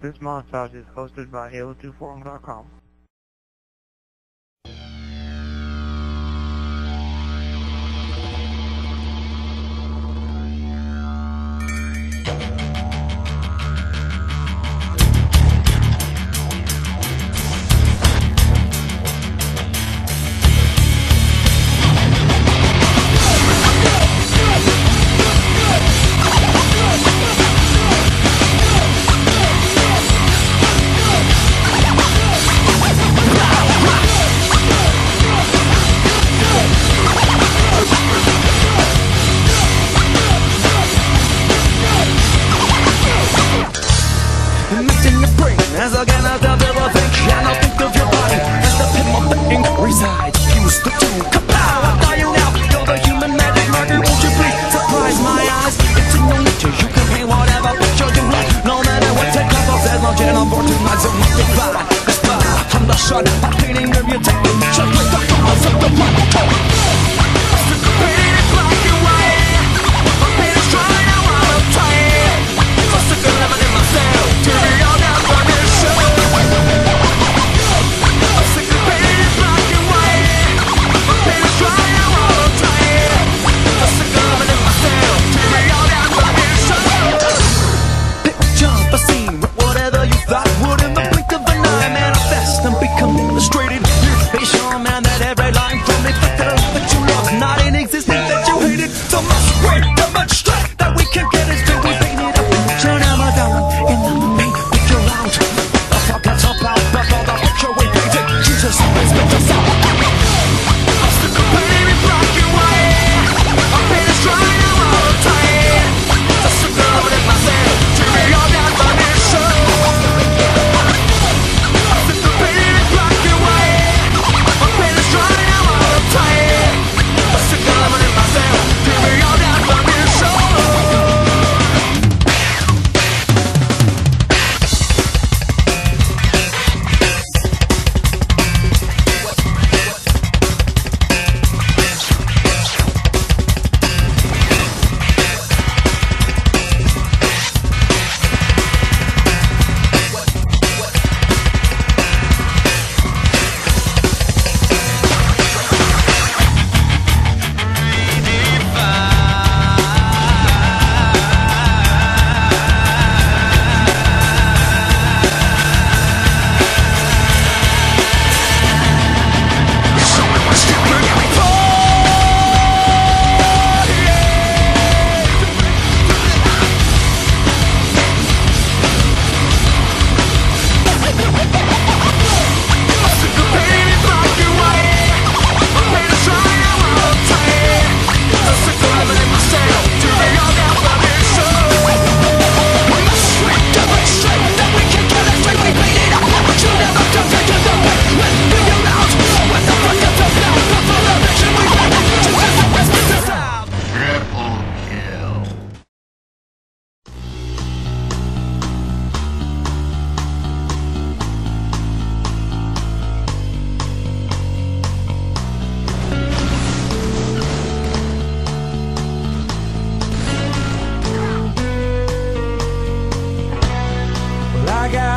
This montage is hosted by Halo2Forum.com. As again out of everything, and I'll think of your body as the pin of the ink resides. Use the tune, kapow! I thought you now, you're the human magic marker. Won't you please surprise my eyes? It's in your nature, you can paint whatever picture you like. No matter what, take off those as long as I'm born tonight, so not to fly. I'm the sun, I'm painting of your technique, just like the colors of the blood. Painted black and white, my paint is dry, now I'm tired. So sick of living in myself, to be all down for this show. I'm sick of painted black and white, my paint is dry, now I'm tired. So sick of living in myself, to be all down for this show. Picture a scene, whatever you thought would in the blink of an eye manifest and become illustrated. Be sure, man, that every line from it, the girl that you love, not in existence that you hated. So much great, so much strength that we can get is till we paint it up. You're never down, and then the paint picture out. The fuck that's up out, but all the picture we painted, Jesus, let's get this out. I'm sick of painting black and white. My paint is dry, now I'm tired. So sick of loving it myself, to be all down for this show. I'm sick of painting black and white. My paint is dry, now I'm tired. So sick of loving it myself, to be all down for this show. I got